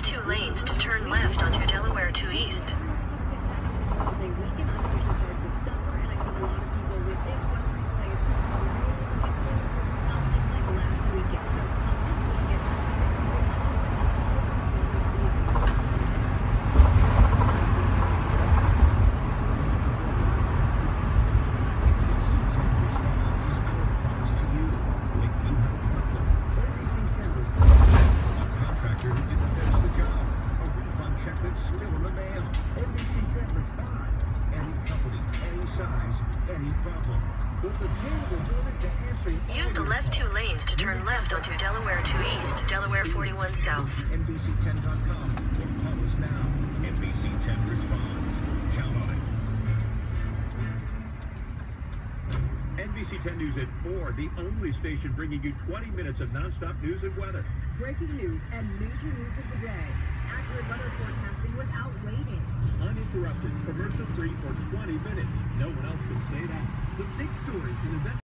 2 lanes to turn left onto Delaware to East. Use the left 2 lanes to turn left onto Delaware to East, Delaware 41 South. NBC10.com or call us now. NBC10 responds. Count on it. NBC10 News at 4, the only station bringing you 20 minutes of nonstop news and weather. Breaking news and major news of the day. Accurate weather forecasting without waiting. Uninterrupted, commercial-free for 20 minutes. No one else can say that. The big stories in the best